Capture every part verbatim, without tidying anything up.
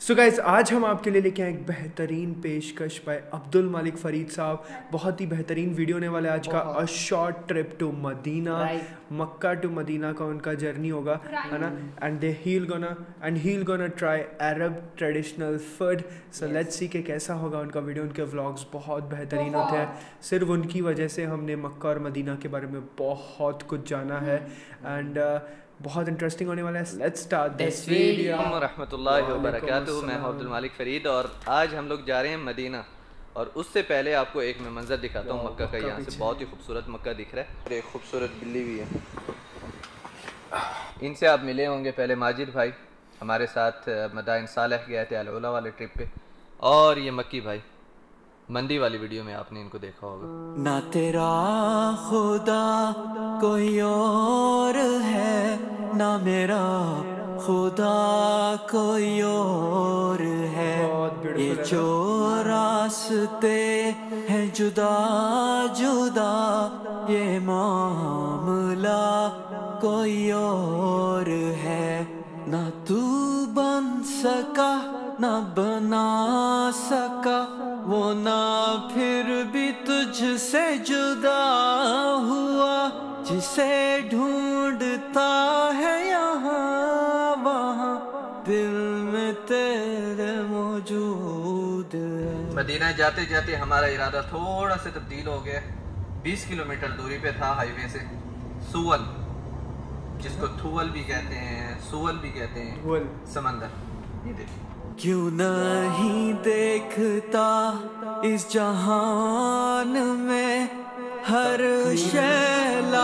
So guys आज हम आपके लिए लेके आए एक बेहतरीन पेशकश बाय अब्दुल मालिक फरीद साहब। बहुत ही बेहतरीन वीडियो होने वाला है आज का। A short trip to Madina, Makkah to Madina का उनका जर्नी होगा, है ना। And they he'll gonna and he'll gonna try Arab traditional food. So let's see कि कैसा होगा उनका वीडियो। उनके व्लॉग्स बहुत बेहतरीन होते हैं। सिर्फ उनकी वजह से हमने मक्का और मदीना के बारे में बहुत कुछ जाना है एंड uh, बहुत इंटरेस्टिंग होने वाला है। Let's start this video. रहमतुल्लाहि व बरकातुहू। मैं अब्दुल मालिक फ़रीद और आज हम लोग जा रहे हैं मदीना। और उससे पहले आपको एक मैं मंज़र दिखाता हूँ मक्का का। यहाँ से बहुत ही खूबसूरत मक्का दिख रहा है। एक खूबसूरत बिल्ली भी है, इनसे आप मिले होंगे पहले। माजिद भाई हमारे साथ मदाइन सालेह गए थे अल-उला वाले ट्रिप पे। और ये मक्की भाई मंदी वाली वीडियो में आपने इनको देखा होगा। ना तेरा खुदा कोई और है, ना मेरा खुदा कोई और है। ये जो रास्ते हैं जुदा जुदा, ये मामला कोई और है। ना तू बन सका ना बना सका वो, ना फिर भी तुझसे जुदा हुआ। जिसे ढूंढता है यहाँ वहाँ, दिल में तेरे मौजूद है। मदीना जाते जाते हमारा इरादा थोड़ा सा तब्दील हो गया। बीस किलोमीटर दूरी पे था हाईवे से सुवल, जिसको थुवल भी कहते हैं, सुवल भी कहते हैं, समंदर। ये देखिए क्यों नहीं देखता इस जहान में हर शैला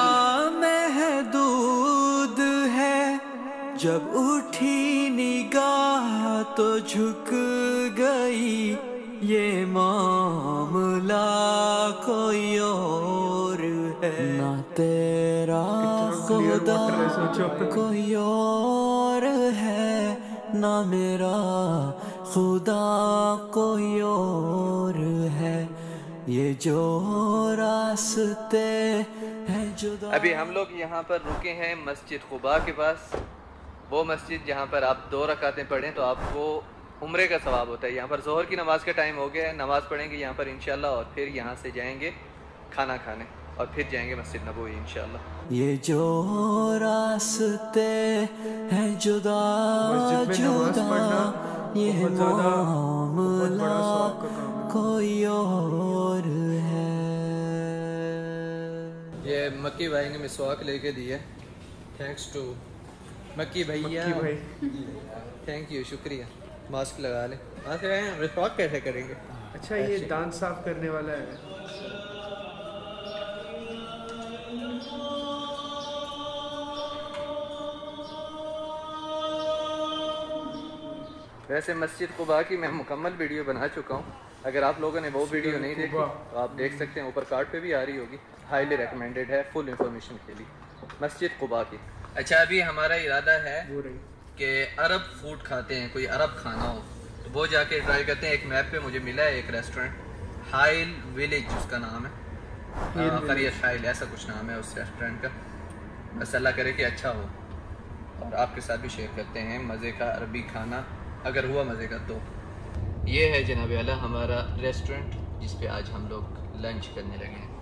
महदूद है। जब उठी निगाह तो झुक गई, ये मामला कोई और है। ना तेरा खुदा कोई और है, ना मेरा खुदा कोई और है। ये जो रास्ते हैं जुदा। अभी हम लोग यहाँ पर रुके हैं मस्जिद कुबा के पास। वो मस्जिद जहाँ पर आप दो रकातें पढ़ें तो आपको उम्रे का सवाब होता है। यहाँ पर ज़ोहर की नमाज़ का टाइम हो गया है, नमाज़ पढ़ेंगे यहाँ पर इंशाल्लाह। और फिर यहाँ से जाएंगे खाना खाने और फिर जाएंगे मस्जिद नबवी इंशाल्लाह। ये जो रास्ते हैं जुदा जुदा, ये मामला कोई और है। ये मक्की भाई ने मिसवाक लेके दी है। थैंक्स टू मक्की भैया, थैंक यू, शुक्रिया। मास्क लगा ले। मास्क लगाएं, मिसवाक कैसे करेंगे? अच्छा ये दांत साफ करने वाला है। वैसे मस्जिद कुबा की मैं मुकम्मल वीडियो बना चुका हूँ। अगर आप लोगों ने वो वीडियो नहीं देखी तो आप देख सकते हैं, ऊपर कार्ड पे भी आ रही होगी। हाईली रिकमेंडेड है फुल इंफॉर्मेशन के लिए मस्जिद कुबा की। अच्छा अभी हमारा इरादा है कि अरब फूड खाते हैं, कोई अरब खाना हो तो वो जाके ट्राई करते हैं। एक मैप पे मुझे मिला है एक रेस्टोरेंट, हाइल विलेज उसका नाम है, करियत हाइल ऐसा कुछ नाम है उस रेस्टोरेंट का। बस अल्लाह करे कि अच्छा हो और आपके साथ भी शेयर करते हैं मज़े का अरबी खाना, अगर हुआ मज़े का तो। ये है जनाब आला हमारा रेस्टोरेंट जिस पे आज हम लोग लंच करने लगे हैं।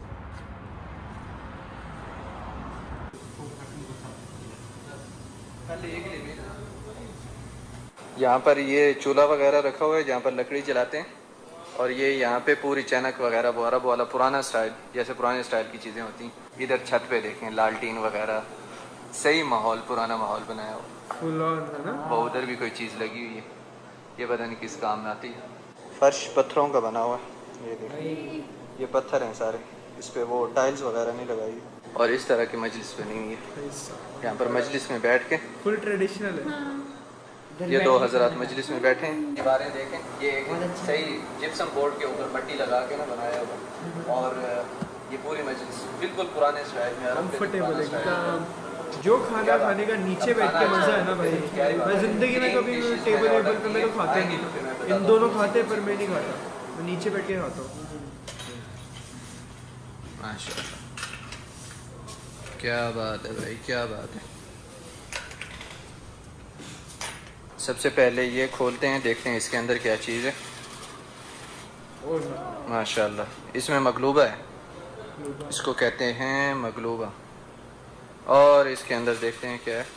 यहाँ पर ये चूल्हा वगैरह रखा हुआ है जहाँ पर लकड़ी जलाते हैं। और ये यहाँ पे पूरी चनक वगैरह वो अरब वाला पुराना स्टाइल, जैसे पुराने स्टाइल की चीज़ें होती हैं। इधर छत पे देखें लालटीन वगैरह, सही माहौल, पुराना माहौल बनाया हुआ। फुल ऑन है ना। वो उधर भी कोई चीज़ लगी हुई है, ये पता नहीं किस काम में आती है। फर्श पत्थरों का बना हुआ है, ये देखिए ये पत्थर हैं सारे, इस पे वो टाइल्स वगैरह नहीं लगाई। और इस तरह की मजलिस बनी हुई है। यहाँ पर मजलिस में बैठ के फुल ट्रेडिशनल है। ये दो हजरात मजलिस में बैठे हैं। दीवारें देखें, ये एक सही जिप्सम बोर्ड के ऊपर पट्टी लगा के ना बनाया हुआ। और ये पूरी मजलिस बिल्कुल पुराने स्टाइल में कंफर्टेबल एकदम। जो खाना खाने का नीचे बैठ के मजा है ना भाई, मैं जिंदगी में कभी टेबल वेबल पे मैं तो खाता नहीं। इन दोनों खाते पर मैं नहीं खाता, मैं नीचे बैठ के खाता हूँ। माशाल्लाह, क्या बात है भाई, क्या बात है। सबसे पहले ये खोलते हैं, देखते हैं इसके अंदर क्या चीज़ है। माशाल्लाह, इसमें मगलूबा है, इसको कहते हैं मगलूबा। और इसके अंदर देखते हैं क्या है।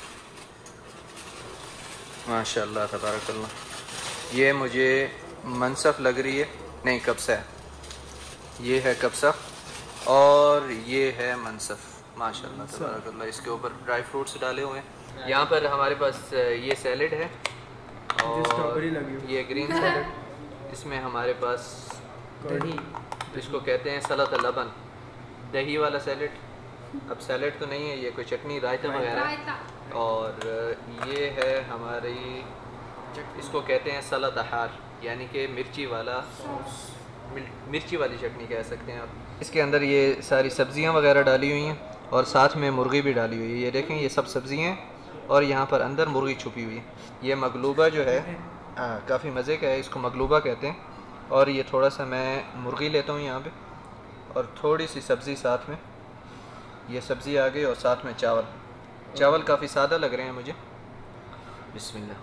माशाल्लाह तबारकल्लाह, ये मुझे मनसफ लग रही है, नहीं कब्सा है, ये है कब्सा और ये है मनसफ। माशाल्लाह तबारकल्लाह, इसके ऊपर ड्राई फ्रूट्स डाले हुए हैं। यहाँ पर हमारे पास ये सैलेड है और ये ग्रीन सैलेड, इसमें हमारे पास दही, इसको कहते हैं सलात लबन, दही वाला सैलेड। अब सैलेड तो नहीं है, ये कोई चटनी रायता वगैरह। और ये है हमारी, इसको कहते हैं सलात हार, यानी कि मिर्ची वाला, मिर्ची वाली चटनी कह सकते हैं आप। इसके अंदर ये सारी सब्जियां वगैरह डाली हुई हैं और साथ में मुर्गी भी डाली हुई है। ये देखें, ये सब सब्जियां हैं और यहाँ पर अंदर मुर्गी छुपी हुई है। ये मगलूबा जो है काफ़ी मज़े का है, इसको मगलूबा कहते हैं। और ये थोड़ा सा मैं मुर्गी लेता हूँ यहाँ पे और थोड़ी सी सब्ज़ी साथ में, ये सब्ज़ी आ गई और साथ में चावल। चावल काफ़ी सादा लग रहे हैं मुझे। बिस्मिल्लाह,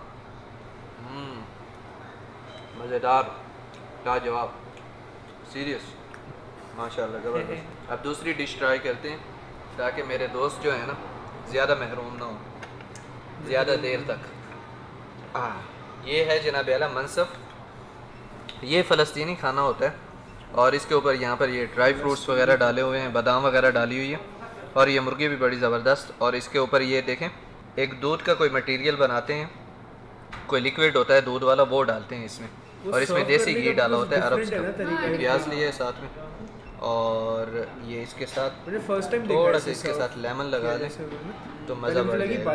मज़ेदार, लाजवाब, सीरियस, माशाल्लाह ज़बरदस्त। अब दूसरी डिश ट्राई करते हैं ताकि मेरे दोस्त जो है ना ज़्यादा महरूम ना हो ज़्यादा देर तक। आ, ये है जनाब आला मनसफ, ये फ़लस्तीनी खाना होता है और इसके ऊपर यहाँ पर ये ड्राई फ्रूट्स वगैरह डाले हुए हैं, बादाम वगैरह डाली हुई है और ये मुर्गी भी बड़ी ज़बरदस्त। और इसके ऊपर ये देखें, एक दूध का कोई मटेरियल बनाते हैं, कोई लिक्विड होता है दूध वाला, वो डालते हैं इसमें। और इसमें देसी घी डाला होता है अरब का, प्याज लिए साथ में और ये इसके साथ थोड़ा सा इसके साथ लेमन लगा दें तो मज़ा बढ़ जाएगा।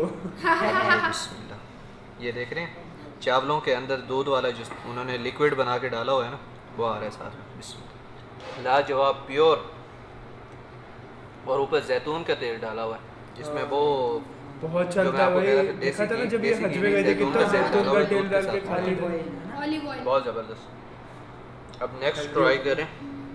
बिस्मिल्लाह, ये देख रहे हैं चावलों के अंदर दूध वाला जो उन्होंने लिक्विड बना के डाला हुआ है ना, वो आ रहा है साथ में। बिस्मिल्लाह, लाजवाब, प्योर। और ऊपर जैतून का तेल डाला हुआ है जिसमें वो बहुत चलता है, देखा था ना जब ये हज में गए थे कितना जैतून का तेल डाल के खाते थे, बहुत ज़बरदस्त। अब नेक्स्ट ट्राई करें,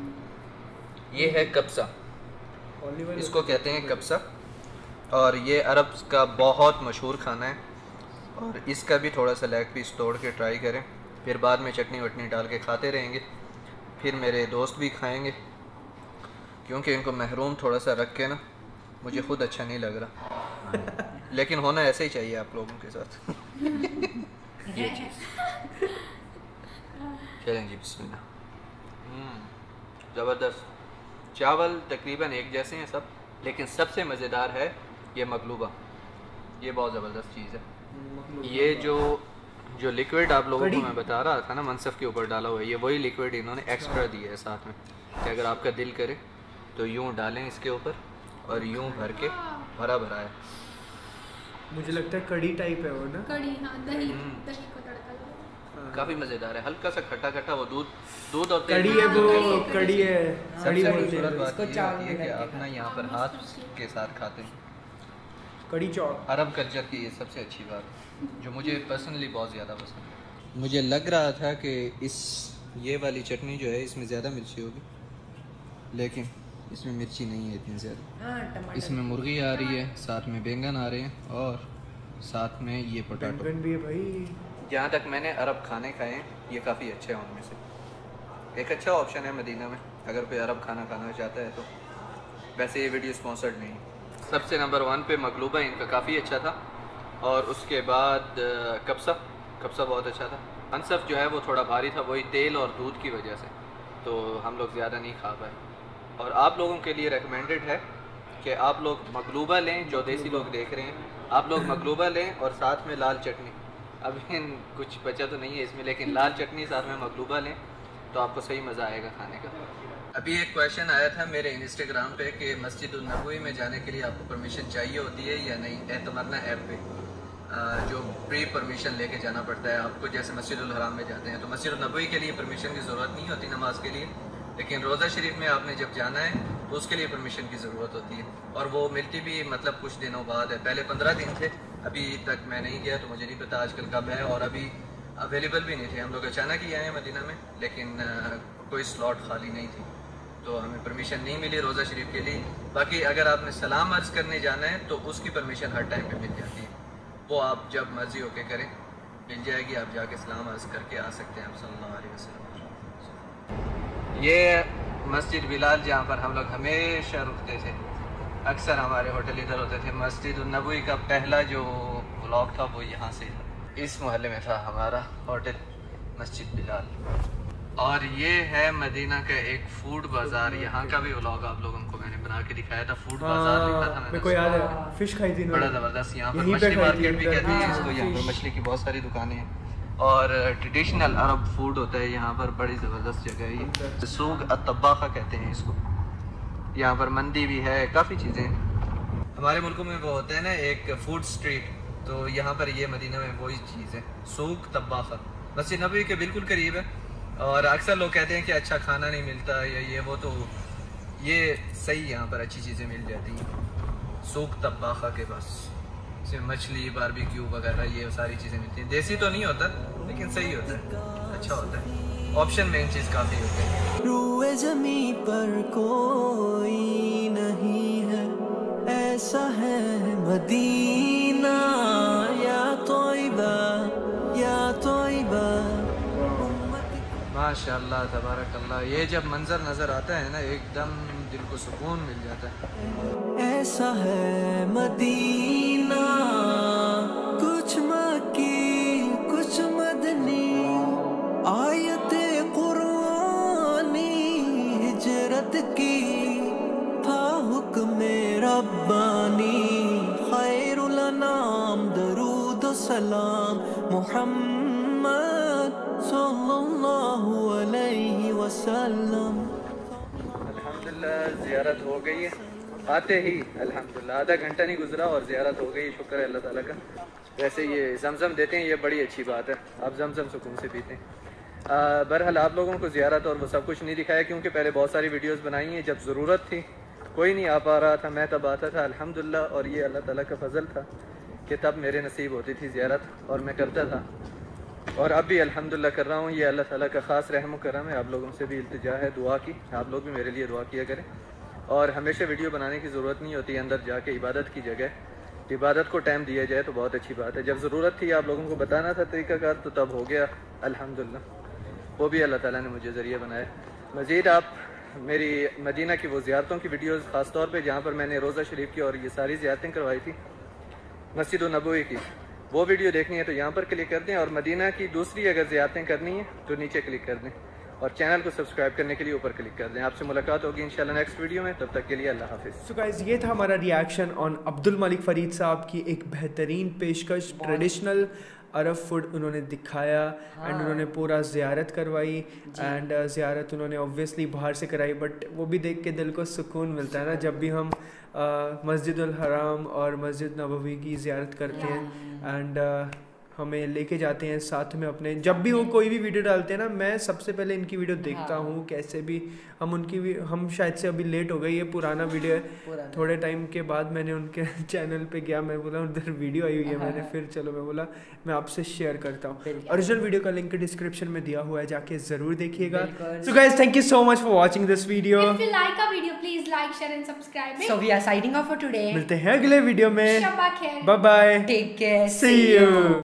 ये है कब्सा, इसको कहते हैं कब्सा और ये अरब का बहुत मशहूर खाना है। और इसका भी थोड़ा सा लेग पीस तोड़ के ट्राई करें, फिर बाद में चटनी वटनी डाल के खाते रहेंगे। फिर मेरे दोस्त भी खाएंगे क्योंकि इनको महरूम थोड़ा सा रख के ना मुझे खुद अच्छा नहीं लग रहा, लेकिन होना ऐसे ही चाहिए आप लोगों के साथ। ये चीज़ चलें जी, बिस्मिल्लाह। ज़बरदस्त। चावल तकरीबन एक जैसे हैं सब, लेकिन सबसे मज़ेदार है ये मगलूबा, ये बहुत ज़बरदस्त चीज़ है। ये जो जो लिक्विड आप लोगों को मैं बता रहा था ना मनसफ के ऊपर डाला हुआ है, ये वही लिक्विड इन्होंने एक्स्ट्रा दिया है साथ में कि अगर आपका दिल करे तो यूँ डालें इसके ऊपर और यूँ भर के भरा भरा है। मुझे लगता है कड़ी टाइप है वो ना, कड़ी, हाँ, दही दही को तड़का लगा, काफ़ी मज़ेदार है, हल्का सा खट्टा खट्टा, वो दूध दूध और कड़ी है, वो कड़ी है। सबसे खूबसूरत बात ये है कि आप ना यहाँ पर हाथ के साथ खाते हैं, कड़ी चौक, अरब कल्चर की ये सबसे अच्छी बात जो मुझे पर्सनली बहुत ज़्यादा पसंद है। मुझे लग रहा था कि इस ये वाली चटनी जो है इसमें ज़्यादा मिर्ची होगी, लेकिन इसमें मिर्ची नहीं है इतनी ज़्यादा। इसमें मुर्गी आ रही है, साथ में बैंगन आ रहे हैं और साथ में ये पोटैटो भी है भाई। जहाँ तक मैंने अरब खाने खाए हैं ये काफ़ी अच्छे हैं, उनमें से एक अच्छा ऑप्शन है मदीना में अगर कोई अरब खाना खाना चाहता है तो। वैसे ये वीडियो स्पॉन्सर्ड नहीं है। सबसे नंबर वन पे मगलूबा इनका काफ़ी अच्छा था और उसके बाद कब्सा, कब्सा बहुत अच्छा था। मनसफ जो है वो थोड़ा भारी था, वही तेल और दूध की वजह से, तो हम लोग ज़्यादा नहीं खा पाए। और आप लोगों के लिए रेकमेंडेड है कि आप लोग मगलूबा लें, जो देसी लोग देख रहे हैं, आप लोग मगलूबा लें और साथ में लाल चटनी, अभी कुछ बचा तो नहीं है इसमें, लेकिन लाल चटनी साथ में मगलूबा लें तो आपको सही मज़ा आएगा खाने का। अभी एक क्वेश्चन आया था मेरे इंस्टाग्राम पे कि मस्जिद उन नबवी में जाने के लिए आपको परमिशन चाहिए होती है या नहीं। एतमन्ना ऐप पे जो प्री परमिशन लेके जाना पड़ता है आपको, जैसे मस्जिद उल हराम में जाते हैं तो मस्जिद उन नबवी के लिए परमिशन की ज़रूरत नहीं होती नमाज के लिए, लेकिन रोज़ा शरीफ में आपने जब जाना है तो उसके लिए परमिशन की ज़रूरत होती है और वो मिलती भी मतलब कुछ दिनों बाद है। पहले पंद्रह दिन थे, अभी तक मैं नहीं गया तो मुझे नहीं पता आजकल कब है, और अभी अवेलेबल भी नहीं थे। हम लोग अचानक ही आए हैं मदीना में, लेकिन कोई स्लॉट खाली नहीं थी तो हमें परमिशन नहीं मिली रोज़ा शरीफ के लिए। बाकी अगर आपने सलाम अर्ज़ करने जाना है तो उसकी परमिशन हर टाइम पे मिल जाती है, वो आप जब मर्ज़ी होके करें। मिल जाएगी, आप जाके सलाम अर्ज़ करके आ सकते हैं आप सल्लल्लाहु अलैहि वसल्लम। ये मस्जिद बिलाल जहाँ पर हम लोग हमेशा रुकते थे, अक्सर हमारे होटल इधर होते थे। मस्जिद नबवी का पहला जो व्लॉग था वो यहाँ से इस मोहल्ले में था हमारा होटल मस्जिद बिलाल। और ये है मदीना का एक फूड बाजार, यहाँ का भी व्लॉग आप लोगों को मैंने बना के दिखाया था। फूड बाजार लिखा था मेरे को याद है, फिश खाई थी बड़ा ज़बरदस्त। यहाँ पर मछली मार्केट भी कहते हैं इसको, यहाँ पर मछली की बहुत सारी दुकानें हैं और ट्रेडिशनल अरब फूड होता है यहाँ पर, बड़ी ज़बरदस्त जगह है ये। सूक अतबाखा कहते हैं इसको। यहाँ पर मंदी भी है, काफ़ी चीज़ें हैं। हमारे मुल्कों में वो होता है ना एक फूड स्ट्रीट, तो यहाँ पर ये मदीना में वही चीज़ है, सूक तबाखा। मस्जिद नबवी के बिल्कुल करीब है और अक्सर लोग कहते हैं कि अच्छा खाना नहीं मिलता या ये वो, तो ये सही, यहाँ पर अच्छी चीज़ें मिल जाती हैं सूक तबाखा के पास। जैसे मछली, बारबेक्यू वगैरह ये सारी चीज़ें मिलती हैं। देसी तो नहीं होता लेकिन सही होता है, अच्छा होता है। ऑप्शन मेन चीज़ काफ़ी होती है। रूए ज़मी पर कोई नहीं है ऐसा है मदीना, या तौबा या तौबा। माशाअल्लाह तबारकल्लाह, ये जब मंजर नज़र आता है ना एकदम दिल को सुकून मिल जाता है। ऐसा है मदीना, कुछ मक्की कुछ मदनी, आयते कुरानी हिजरत की था हुक्म रब्बानी। खैरुल अनाम दरूद सलाम मुहम्मद सल्लल्लाहु अलैहि वसल्लम। अल्हम्दुलिल्लाह ज़ियारत हो गई है, आते ही अल्हम्दुलिल्लाह आधा घंटा नहीं गुजरा और ज़ियारत हो गई, शुक्र है अल्लाह ताला का। वैसे ये जमजम देते हैं, ये बड़ी अच्छी बात है, आप जमजम सुकून से पीते हैं। बहरहाल आप लोगों को ज़ियारत और वो सब कुछ नहीं दिखाया क्योंकि पहले बहुत सारी वीडियोस बनाई हैं, जब ज़रूरत थी कोई नहीं आ पा रहा था, मैं तब आता था अल्हम्दुलिल्लाह। और ये अल्लाह ताला का फजल था कि तब मेरे नसीब होती थी ज़ियारत और मैं करता था, और अब भी अल्हम्दुलिल्लाह कर रहा हूँ। ये अल्लाह ताला का ख़ास रहम करम है। आप लोगों से भी इल्तिजा है दुआ की, आप लोग भी मेरे लिए दुआ किया करें। और हमेशा वीडियो बनाने की ज़रूरत नहीं होती, अंदर जाके इबादत की जगह इबादत को टाइम दिया जाए तो बहुत अच्छी बात है। जब ज़रूरत थी आप लोगों को बताना था तरीक़ाकार, तो तब हो गया अल्हम्दुलिल्लाह, वो भी अल्लाह ताला ने मुझे ज़रिया बनाया। मज़ीद आप मेरी मदीना की वो ज़ियारतों की वीडियोज़ ख़ास तौर पर जहाँ पर मैंने रोज़ा शरीफ की और ये सारी ज़ियारतें करवाई थी मस्जिद नबवी की, वो वीडियो देखनी है तो यहाँ पर क्लिक कर दें। और मदीना की दूसरी अगर ज़ियारतें करनी है तो नीचे क्लिक कर दें और चैनल को सब्सक्राइब करने के लिए ऊपर क्लिक कर दें। आपसे मुलाकात होगी इंशाल्लाह नेक्स्ट वीडियो में, तब तक के लिए अल्लाह हाफिज़। सो गाइस, ये था हमारा रिएक्शन ऑन अब्दुल मलिक फ़रीद साहब की एक बेहतरीन पेशकश, ट्रेडिशनल अरब फूड उन्होंने दिखाया एंड हाँ। उन्होंने पूरा ज़ियारत करवाई एंड uh, ज़ियारत उन्होंने ऑब्वियसली बाहर से कराई, बट वो भी देख के दिल को सुकून मिलता है ना जब भी हम uh, मस्जिदुल हराम और मस्जिद नबवी की ज़ियारत करते हैं एंड uh, हमें लेके जाते हैं साथ में अपने। जब भी वो कोई भी वीडियो डालते हैं ना, मैं सबसे पहले इनकी वीडियो देखता हाँ। हूँ कैसे भी हम उनकी भी, हम शायद से अभी लेट हो गई, ये पुराना वीडियो है, थोड़े टाइम के बाद मैंने उनके चैनल पे गया, मैं बोला उधर वीडियो आई हुई है, मैंने फिर चलो मैं बोला मैं आपसे शेयर करता हूँ। ओरिजिनल वीडियो का लिंक डिस्क्रिप्शन में दिया हुआ है, जाके ज़रूर देखिएगा। So guys, thank you so much for watching this video. If you like our video, please like, share and subscribe. So we are signing off for today. मिलते हैं अगले वीडियो में, Shabba khair. Bye bye, Take care. See you.